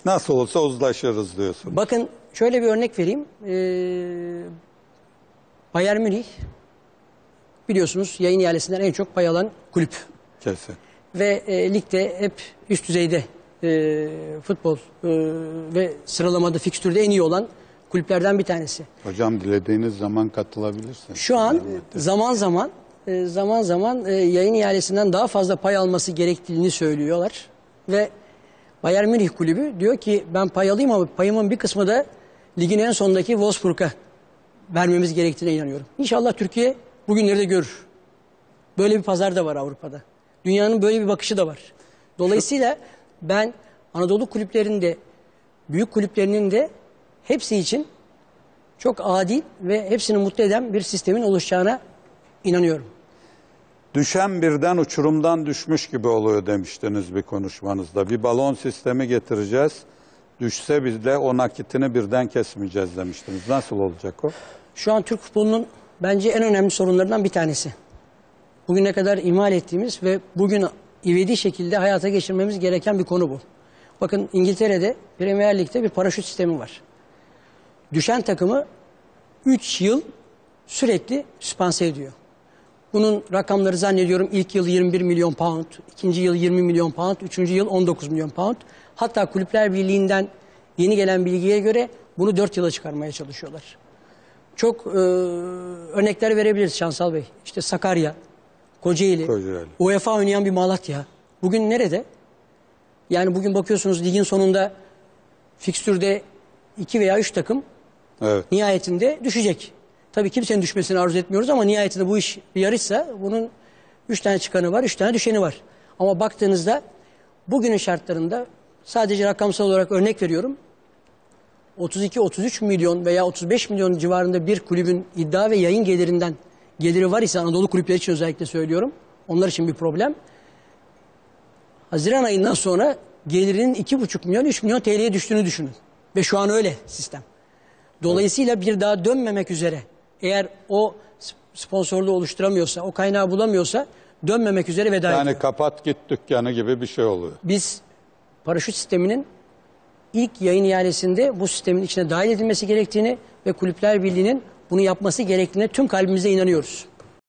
Nasıl olsa uzlaşırız diyorsun. Bakın şöyle bir örnek vereyim. Bayern Münih biliyorsunuz yayın ihalesinden en çok pay alan kulüp. Kesin. Ve ligde hep üst düzeyde futbol ve sıralamada fikstürde en iyi olan kulüplerden bir tanesi. Hocam dilediğiniz zaman katılabilirsiniz. Şu an zaman zaman yayın ihalesinden daha fazla pay alması gerektiğini söylüyorlar. Ve Bayern Münih kulübü diyor ki ben pay alayım ama payımın bir kısmı da ligin en sondaki Wolfsburg'a vermemiz gerektiğine inanıyorum. İnşallah Türkiye bugünleri de görür. Böyle bir pazar da var Avrupa'da. Dünyanın böyle bir bakışı da var. Dolayısıyla ben Anadolu kulüplerinde, büyük kulüplerinin de hepsi için çok adil ve hepsini mutlu eden bir sistemin oluşacağına inanıyorum. Düşen birden uçurumdan düşmüş gibi oluyor demiştiniz bir konuşmanızda. Bir balon sistemi getireceğiz. Düşse biz de o nakitini birden kesmeyeceğiz demiştiniz. Nasıl olacak o? Şu an Türk futbolunun bence en önemli sorunlarından bir tanesi. Bugüne kadar ihmal ettiğimiz ve bugün ivedi şekilde hayata geçirmemiz gereken bir konu bu. Bakın İngiltere'de Premier Lig'de bir paraşüt sistemi var. Düşen takımı 3 yıl sürekli süspanse ediyor. Bunun rakamları zannediyorum ilk yıl 21 milyon pound, ikinci yıl 20 milyon pound, üçüncü yıl 19 milyon pound. Hatta Kulüpler Birliği'nden yeni gelen bilgiye göre bunu 4 yıla çıkarmaya çalışıyorlar. Çok örnekler verebiliriz Şansal Bey. İşte Sakarya, Kocaeli, UEFA oynayan bir Malatya. Bugün nerede? Yani bugün bakıyorsunuz ligin sonunda fikstürde 2 veya 3 takım nihayetinde düşecek. Tabii kimsenin düşmesini arzu etmiyoruz ama nihayetinde bu iş bir yarışsa bunun 3 tane çıkanı var, 3 tane düşeni var. Ama baktığınızda bugünün şartlarında sadece rakamsal olarak örnek veriyorum. 32-33 milyon veya 35 milyon civarında bir kulübün iddia ve yayın geliri var ise Anadolu kulüpleri için özellikle söylüyorum. Onlar için bir problem. Haziran ayından sonra gelirinin 2,5 milyon 3 milyon TL'ye düştüğünü düşünün. Ve şu an öyle sistem. Dolayısıyla bir daha dönmemek üzere eğer o sponsorluğu oluşturamıyorsa, o kaynağı bulamıyorsa dönmemek üzere veda ediyor. Yani kapat git dükkanı gibi bir şey oluyor. Biz paraşüt sisteminin ilk yayın ihalesinde bu sistemin içine dahil edilmesi gerektiğini ve Kulüpler Birliği'nin bunu yapması gerektiğine tüm kalbimizle inanıyoruz.